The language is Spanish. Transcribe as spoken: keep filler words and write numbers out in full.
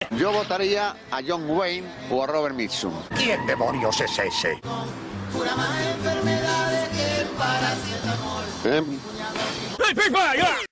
Yo votaría a John Wayne o a Robert Mitchum. ¿Quién demonios es ese? ¿Eh? ¡Hey, Big Bang!